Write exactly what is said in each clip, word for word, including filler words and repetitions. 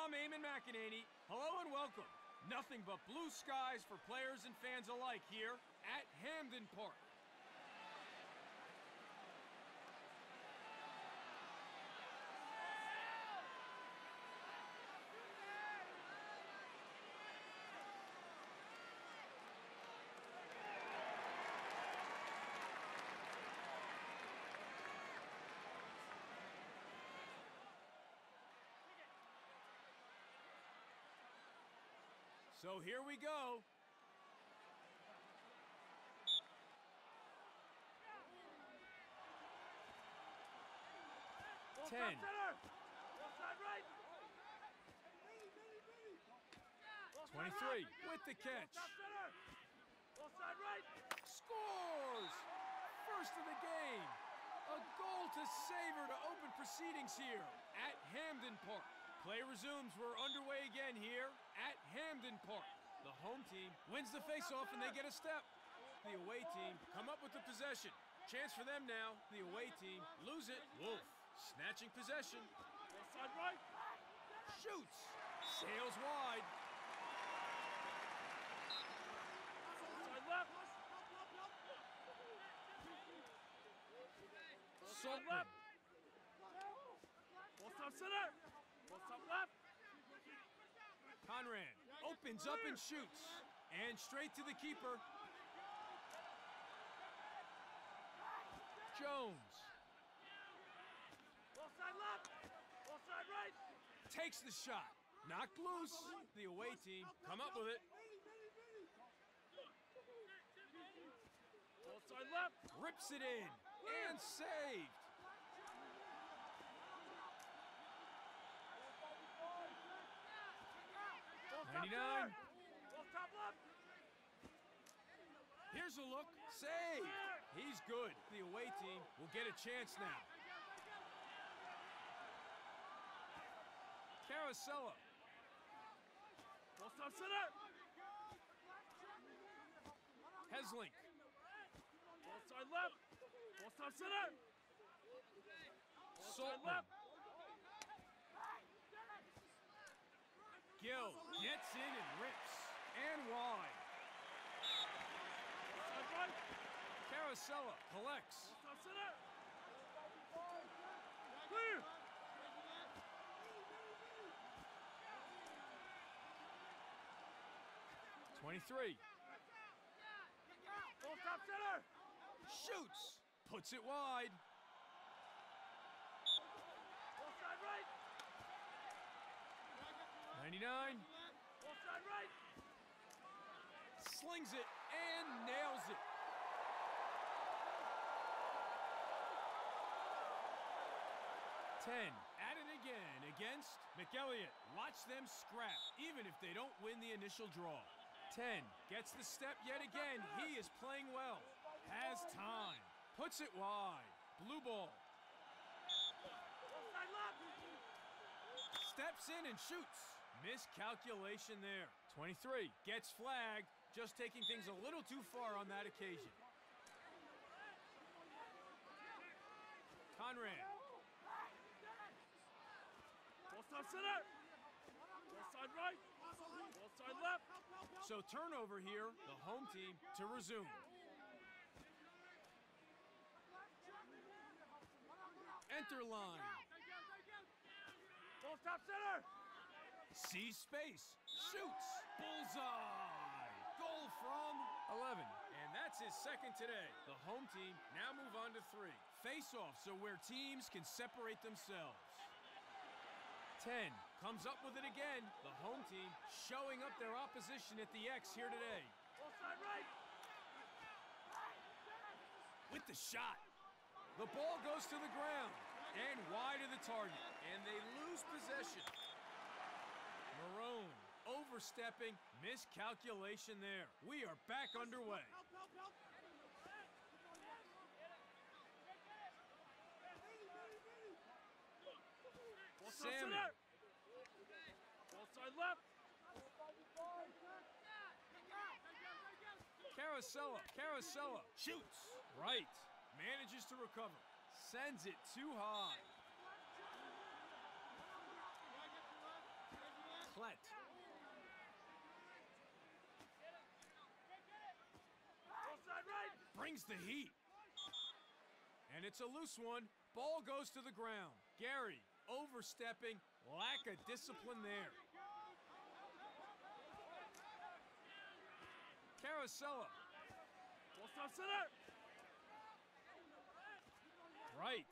I'm Eamon McEnany. Hello and welcome. Nothing but blue skies for players and fans alike here at Hamden Park. So here we go. Ten. Twenty-three with the catch. Scores! First of the game. A goal to savor to open proceedings here at Hamden Park. Play resumes. We're underway again here at Hamden Park. The home team wins the face-off and they get a step. The away team come up with the possession. Chance for them now. The away team lose it. Wolf snatching possession. Side right. Shoots. Sails wide. Side left. Saltman. Ball stop center. Ball stop left. Conrad opens up and shoots. And straight to the keeper. Jones. Ball side left. Ball side right. Takes the shot. Knocked loose. The away team come up with it. Ball side left. Rips it in. And saved. ninety-nine. Here's a look. Save. He's good. The away team will get a chance now. Carosello. Ball stop center. Heslink. Ball side left. Ball stop center. Saltman. Gill gets in and rips. And wide. Carosello collects. Clear. twenty-three. Full stop center. Shoots. Puts it wide. Full side right. ninety-nine. Full side right. Slings it and nails it. ten. At it again against McElliott. Watch them scrap, even if they don't win the initial draw. ten. Gets the step yet again. He is playing well. Has time. Puts it wide. Blue ball. Steps in and shoots. Miscalculation there. twenty-three. Gets flagged. Just taking things a little too far on that occasion. Conrad. Ball stop center. Ball side right. Ball side left. So turnover here. The home team to resume. Enter line. Ball stop center. Sees space. Shoots. Bullseye. Goal from eleven. And that's his second today. The home team now move on to three. Face-offs are where teams can separate themselves. ten. Comes up with it again. The home team showing up their opposition at the X here today. Side right. With the shot. The ball goes to the ground and wide of the target. And they lose possession. Marone overstepping. Miscalculation there. We are back underway. Salmon. Ball side left. Carosello. Carosello shoots. Right. Manages to recover. Sends it too high. Klett. Brings the heat. And it's a loose one. Ball goes to the ground. Gary overstepping. Lack of discipline there. Carousel. Ball stop center. Right.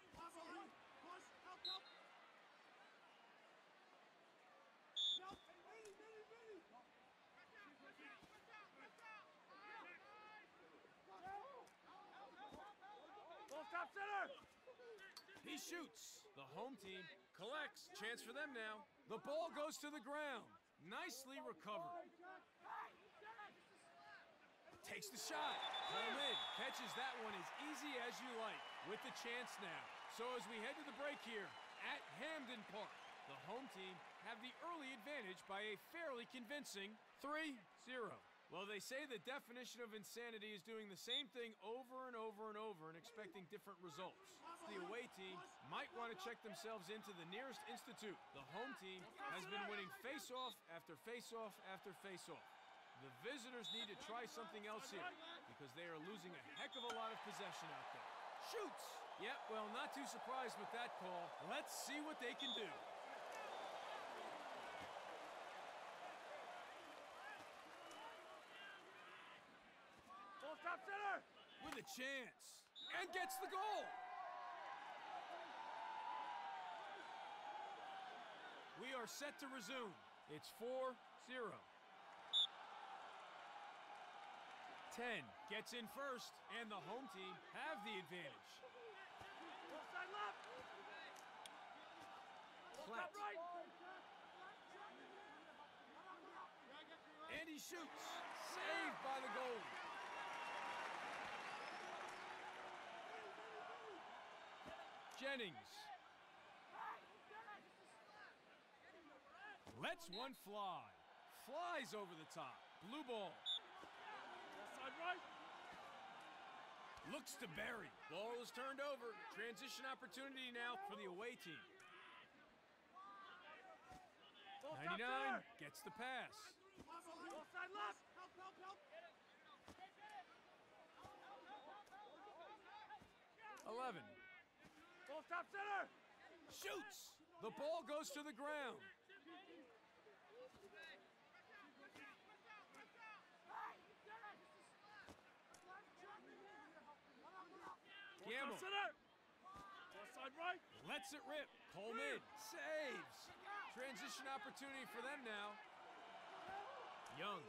Ball stop center. He shoots. The home team collects. Chance for them now. The ball goes to the ground. Nicely recovered. Takes the shot. Coleman catches that one as easy as you like with the chance now. So as we head to the break here at Hamden Park, the home team have the early advantage by a fairly convincing three zero. Well, they say the definition of insanity is doing the same thing over and over and over and expecting different results. The away team might want to check themselves into the nearest institute. The home team has been winning face-off after face-off after face-off. The visitors need to try something else here because they are losing a heck of a lot of possession out there. Shoots! Yep, well, not too surprised with that call. Let's see what they can do. Ball stop center. With a chance. And gets the goal! We are set to resume. It's four zero. ten gets in first, and the home team have the advantage. Ball side left. Ball stop right. And he shoots. Saved by the goalie. Jennings. Lets one fly. Flies over the top. Blue ball. Right. Looks to bury. Ball is turned over. Transition opportunity now for the away team. ninety-nine gets the pass. Ball side left. Help, help, help. eleven. Ball stop center. Shoots. The ball goes to the ground. Gamble. Ball side right. Lets it rip. Coleman saves. Transition opportunity for them now. Young.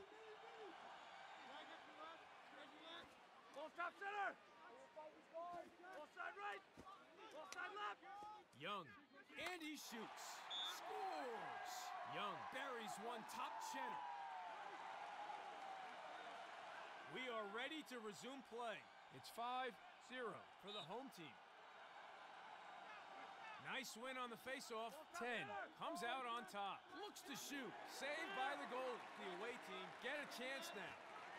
Ball stop center. Ball side right. Ball side left. Young. And he shoots. Scores. Young buries one top cheddar. We are ready to resume play. It's five zero for the home team. Nice win on the faceoff. ten comes out on top. Looks to shoot. Saved by the goal. The away team get a chance now.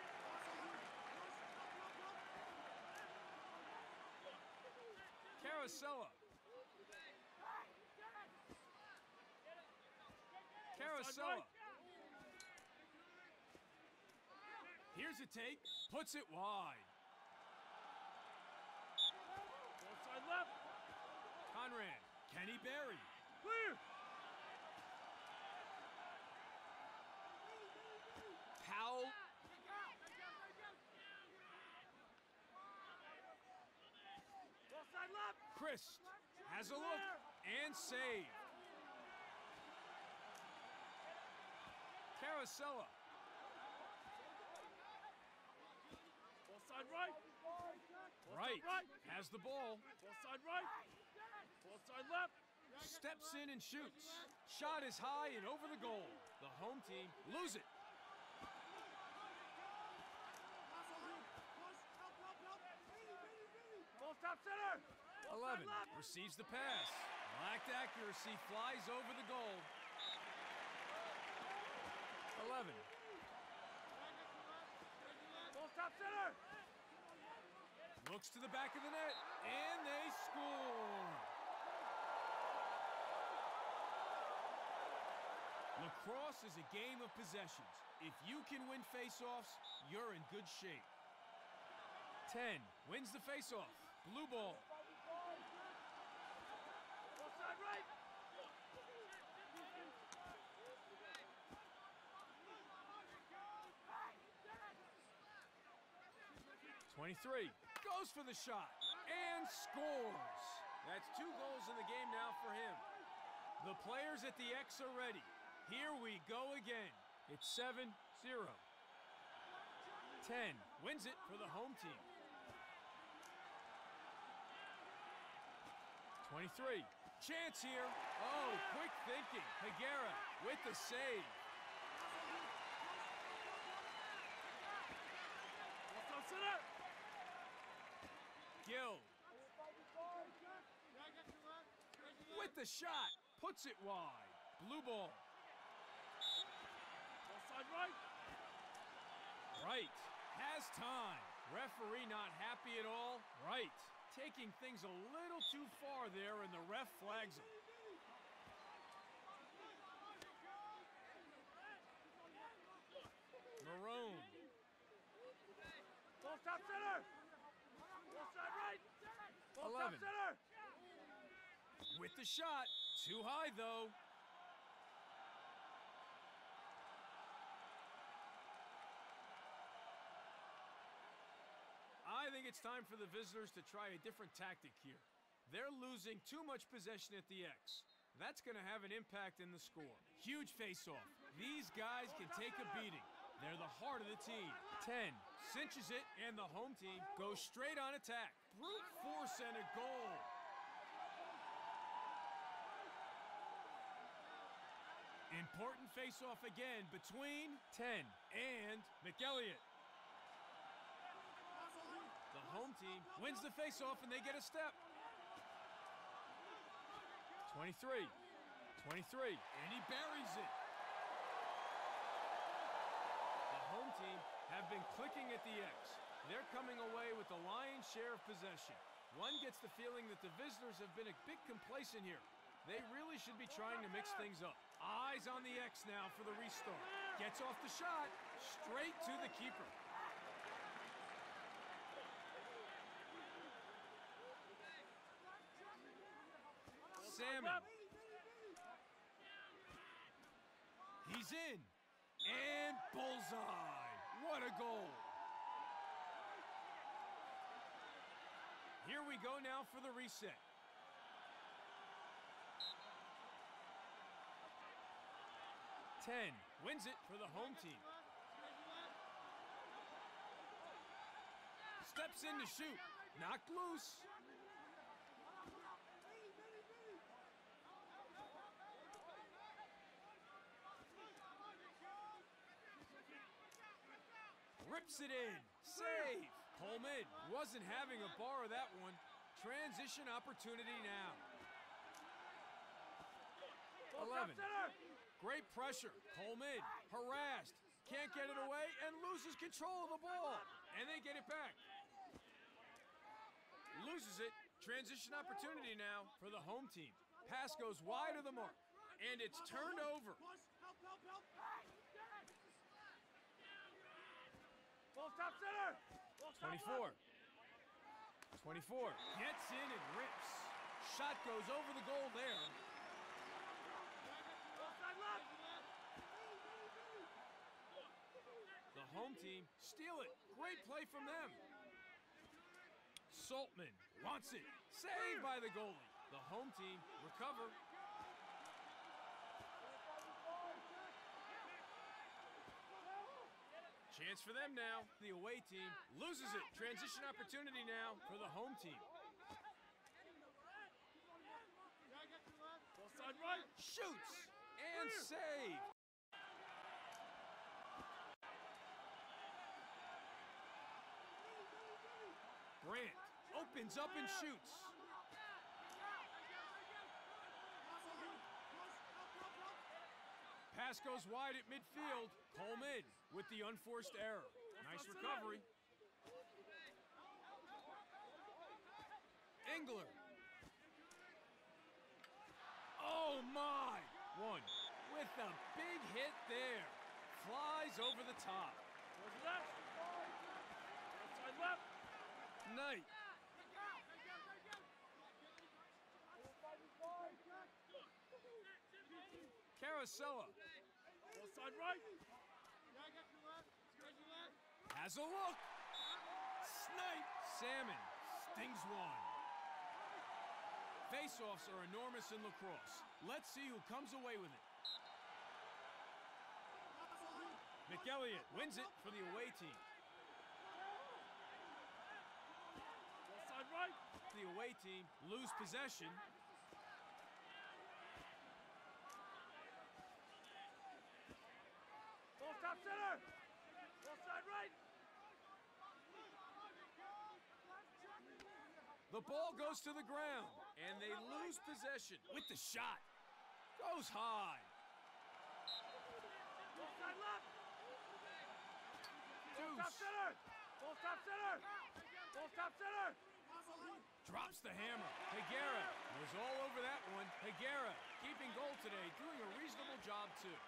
Carousel. Carousel. Here's a take. Puts it wide. Ball side left. Conrad. Kenny Berry. Clear. Powell. Ball side left. Chris has a look and save. Carousel. Ball side right. Ball Right. stop right. Has the ball. Ball side right. Ball side left. Steps in and shoots. Shot is high and over the goal. The home team lose it. Ball stop center. Ball side eleven left. receives the pass. Lacked accuracy, flies over the goal. eleven. Ball stop center. Looks to the back of the net, and they score. Lacrosse is a game of possessions. If you can win faceoffs, you're in good shape. ten wins the faceoff. Blue ball. Offside right. twenty-three goes for the shot and scores. That's two goals in the game now for him. The players at the X are ready. Here we go again. It's seven zero. ten wins it for the home team. twenty-three. Chance here. Oh, quick thinking. Higuera with the save. Center. Gill with the shot. Puts it wide. Blue ball. Offside right. Right. Has time. Referee not happy at all. Right. Taking things a little too far there, and the ref flags him. Maroon. Ball top center. Offside right. Ball top eleven. center. With the shot. Too high, though. I think it's time for the visitors to try a different tactic here. They're losing too much possession at the X. That's going to have an impact in the score. Huge face-off. These guys can take a beating. They're the heart of the team. ten cinches it, and the home team goes straight on attack. Brute force and a goal. Important face-off again between ten and McElliott. The home team wins the face-off, and they get a step. twenty-three. twenty-three. And he buries it. The home team have been clicking at the X. They're coming away with the lion's share of possession. One gets the feeling that the visitors have been a bit complacent here. They really should be trying to mix things up. Eyes on the X now for the restart. Gets off the shot. Straight to the keeper. Salmon. He's in. And bullseye. What a goal. Here we go now for the reset. ten wins it for the home team. Steps in to shoot. Knocked loose. Rips it in. Save. Pullman wasn't having a bar of that one. Transition opportunity now. eleven. Great pressure. Pullman harassed. Can't get it away and loses control of the ball. And they get it back. Loses it. Transition opportunity now for the home team. Pass goes wide of the mark. And it's turned over. Ball top center. twenty-four. twenty-four. Gets in and rips. Shot goes over the goal there. Offside left. The home team steal it. Great play from them. Saltman wants it. Saved by the goalie. The home team recover. Chance for them now. The away team loses it. Transition opportunity now for the home team. Offside right. Shoots and save. Grant opens up and shoots. Pass goes wide at midfield. Coleman with the unforced error. Nice recovery. Engler. Oh my! One with a big hit there. Flies over the top. Towards the left. Outside left. Knight. Carousella. Ball side right. Has a look. Snipe. Salmon stings one. Face-offs are enormous in lacrosse. Let's see who comes away with it. McElliott wins it for the away team. Ball side right. The away team lose possession. Ball top center. Ball side right. The ball goes to the ground, and they lose possession with the shot. Goes high. Ball side left. Ball Deuce. top center. Ball top center. Ball top center. Drops the hammer. Higuera was all over that one. Higuera keeping goal today, doing a reasonable job too.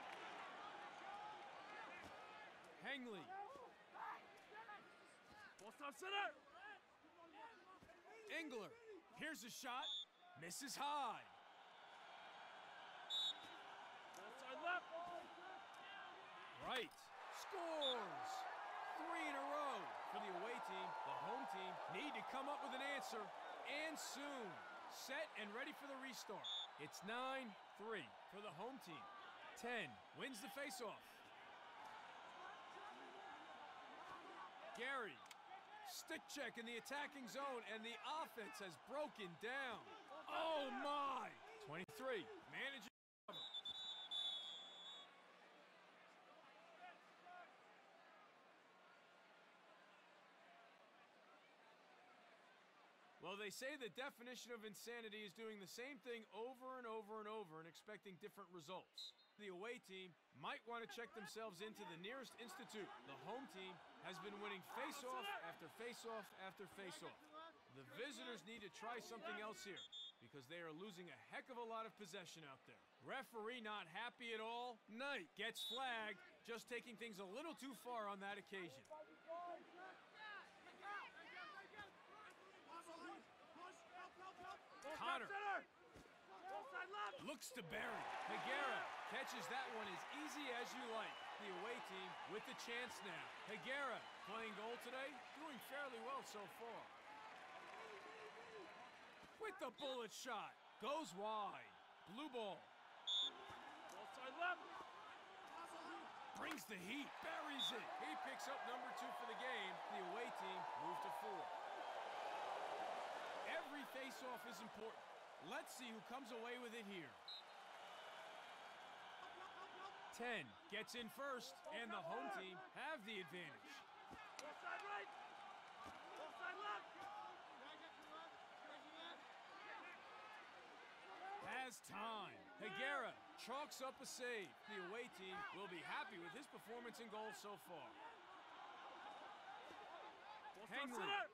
Hengley. Ball top center. Engler. Here's a shot. Misses high. Ball side left. Right. Scores. Three in a row for the away team. The home team need to come up with an answer, and soon. Set and ready for the restart. It's nine three for the home team. ten wins the faceoff. Gary. Stick check in the attacking zone, and the offense has broken down. Oh, my! twenty-three. Managing. Well, they say the definition of insanity is doing the same thing over and over and over and expecting different results. The away team might want to check themselves into the nearest institute. The home team has been winning face-off after face-off after face-off. The visitors need to try something else here because they are losing a heck of a lot of possession out there. Referee not happy at all. Knight gets flagged, just taking things a little too far on that occasion. Cotter looks to bury. Higuera catches that one as easy as you like. The away team with the chance now. Higuera playing goal today, doing fairly well so far. With the bullet shot, goes wide. Blue ball. Ball side left. Brings the heat, buries it. He picks up number two for the game. The away team move to four. Every face-off is important. Let's see who comes away with it here. ten gets in first, and the home team have the advantage. Ball side right. Ball side left. Has time. Higuera chalks up a save. The away team will be happy with his performance in goal so far. Ball top Henry. center.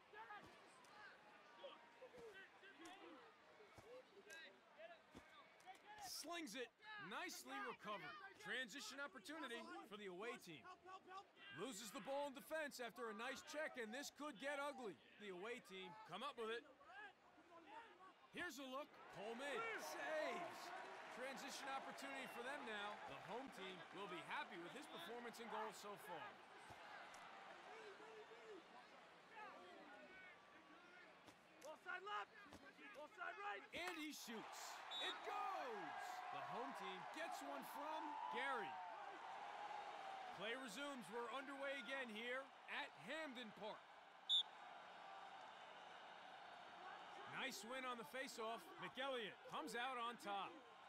Slings it. Nicely recovered. Transition opportunity for the away team. Loses the ball in defense after a nice check, and this could get ugly. The away team come up with it. Here's a look. Coleman saves. Transition opportunity for them now. The home team will be happy with his performance in goal so far. Ball side left. Ball side right. And he shoots. It goes. The home team gets one from Gary. Play resumes. We're underway again here at Hamden Park. Nice win on the faceoff. McElliott comes out on top.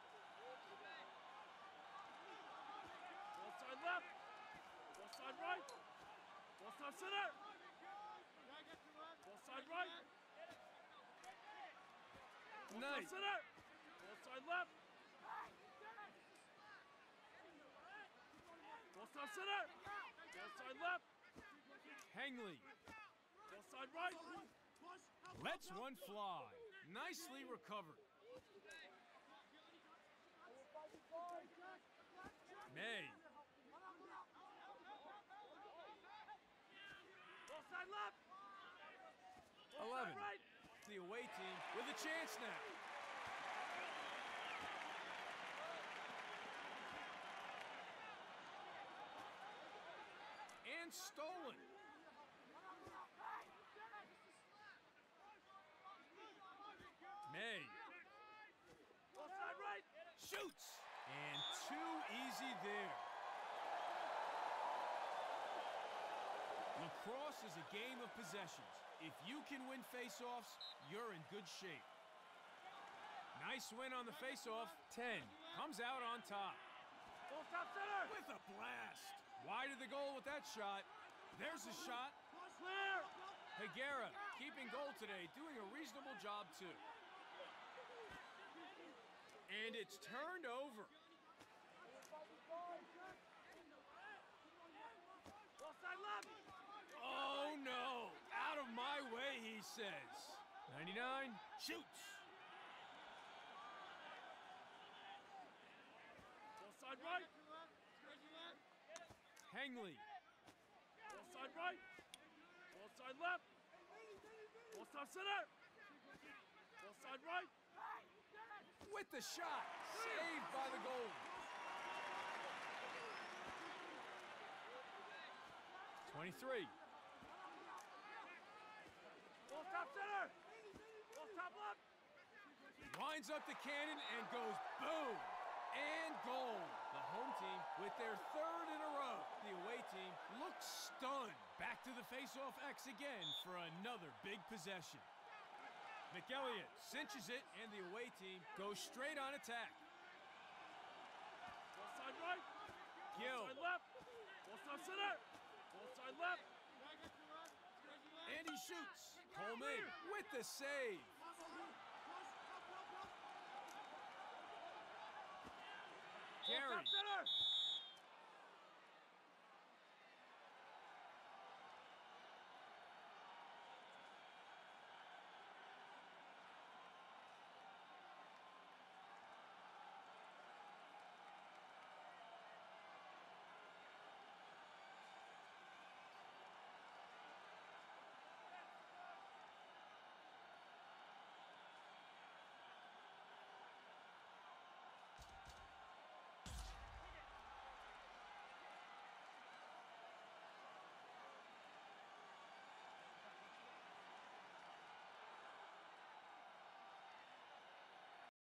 Ball side left. Ball side right. Ball side center. Ball side right. Ball Nice. side center. Ball side left. Ball side center. Ball side left. Hengley Ball side right. lets one fly. Nicely recovered. May. Ball side left. Ball eleven. side right. The away team with a chance now. And stolen. May. Ball side right. Shoots. And too easy there. Lacrosse is a game of possessions. If you can win face-offs, you're in good shape. Nice win on the face-off. ten comes out on top. Ball top center. With a blast. Wide of the goal with that shot. There's a shot. Clear. Higuera keeping goal today, doing a reasonable job too. And it's turned over. Ball side left. Oh no! Out of my way, he says. ninety-nine shoots. Ball side right. Hengley. Ball side right. Ball side left. Ball top center. Ball side right. With the shot. Saved by the goal. twenty-three. Ball top center. Ball top left. Winds up the cannon and goes boom. And goal. The home team with their third in a row. The away team looks stunned. Back to the face-off X again for another big possession. McElliott cinches it, and the away team goes straight on attack. Ball side right. Gill. Ball side left. Ball top center. Ball side left. And he shoots. Coleman with the save.